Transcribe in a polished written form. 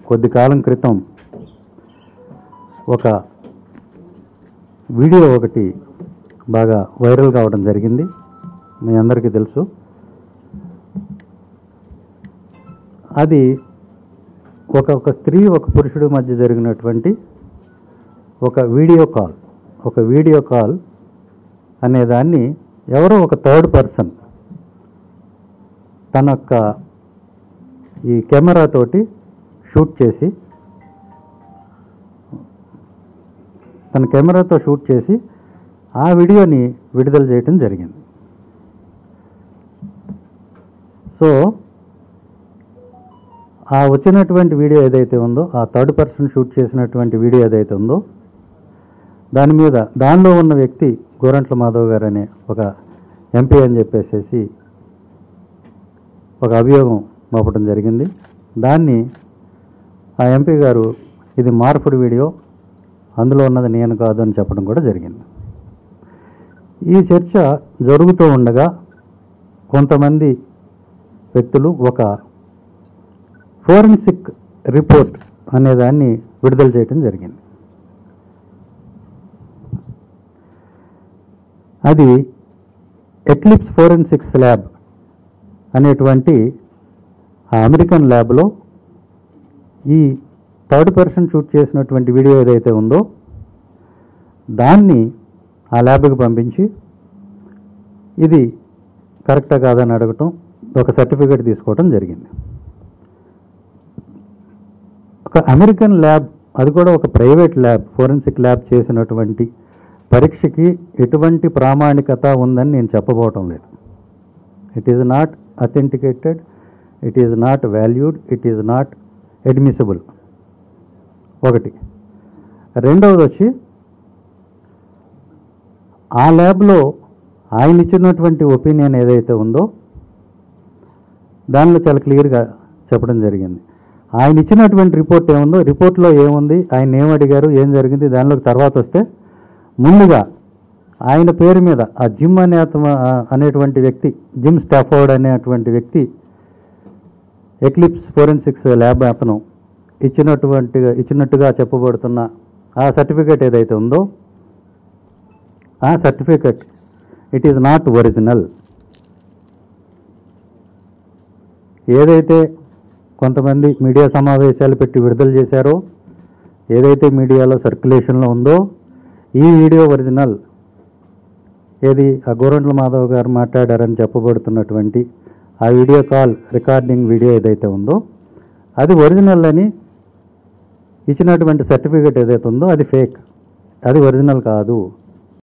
కొద్ది కాలం క్రితం ఒక వీడియో ఒకటి బాగా వైరల్ కావడం జరిగింది. మీ అందరికీ తెలుసు. అది ఒక స్త్రీ ఒక పురుషుడి మధ్య జరిగినటువంటి ఒక వీడియో కాల్ అనేదాన్ని ఎవరో ఒక థర్డ్ పర్సన్ తన యొక్క ఈ కెమెరాతోటి షూట్ చేసి ఆ వీడియోని విడుదల చేయటం జరిగింది. సో ఆ వచ్చినటువంటి వీడియో ఏదైతే ఉందో, ఆ థర్డ్ పర్సన్ షూట్ చేసినటువంటి వీడియో ఏదైతే ఉందో, దానిలో ఉన్న వ్యక్తి గోరంట్ల మాధవ్ గారు అనే ఒక ఎంపీ అని చెప్పేసి ఒక అభియోగం మోపడం జరిగింది. దాన్ని ఆ ఎంపీ గారు ఇది మార్పుడు వీడియో, అందులో ఉన్నది నేను కాదు అని చెప్పడం కూడా జరిగింది. ఈ చర్చ జరుగుతూ ఉండగా కొంతమంది వ్యక్తులు ఒక ఫోరెన్సిక్ రిపోర్ట్ అనేదాన్ని విడుదల చేయడం జరిగింది. అది ఎక్లిప్స్ ఫోరెన్సిక్స్ ల్యాబ్ అనేటువంటి ఆ అమెరికన్ ల్యాబ్లో ఈ థర్డ్ పర్సన్ షూట్ చేసినటువంటి వీడియో ఏదైతే ఉందో దాన్ని ఆ ల్యాబ్కి పంపించి ఇది కరెక్టా కాదని అడగటం, ఒక సర్టిఫికేట్ తీసుకోవడం జరిగింది. ఒక అమెరికన్ ల్యాబ్, అది కూడా ఒక ప్రైవేట్ ల్యాబ్, ఫోరెన్సిక్ ల్యాబ్ చేసినటువంటి పరీక్షకి ఎటువంటి ప్రామాణికత ఉందని నేను చెప్పబోవటం లేదు. It is not authenticated, it is not valued, it is not admissible. ఒకటి. రెండవది వచ్చి ఆ ల్యాబ్లో ఆయన ఇచ్చినటువంటి ఒపీనియన్ ఏదైతే ఉందో దానిలో చాలా క్లియర్గా చెప్పడం జరిగింది. ఆయన ఇచ్చినటువంటి రిపోర్ట్ ఏముందో, రిపోర్ట్లో ఏముంది, ఆయన ఏం అడిగారు, ఏం జరిగింది, దానిలోకి తర్వాత వస్తే ముందుగా ఆయన పేరు మీద ఆ జిమ్ అనేటువంటి వ్యక్తి, జిమ్ స్టాఫోర్డ్ అనేటువంటి వ్యక్తి ఎక్లిప్స్ ఫోరెన్సిక్స్ ల్యాబ్ అతను ఇచ్చినట్టుగా చెప్పబడుతున్న ఆ సర్టిఫికేట్ ఏదైతే ఉందో ఆ certificate it is not original. ఏదైతే కొంతమంది మీడియా సమావేశాలు పెట్టి విడుదల చేశారో, ఏదైతే మీడియాలో సర్క్యులేషన్లో ఉందో ఈ వీడియో ఒరిజినల్, ఏది ఆ గోరంట్ల మాధవ్ గారు మాట్లాడారని చెప్పబడుతున్నటువంటి ఆ వీడియో కాల్ రికార్డింగ్ వీడియో ఏదైతే ఉందో అది ఒరిజినల్ అని ఇచ్చినటువంటి సర్టిఫికేట్ ఏదైతే ఉందో అది ఫేక్, అది ఒరిజినల్ కాదు.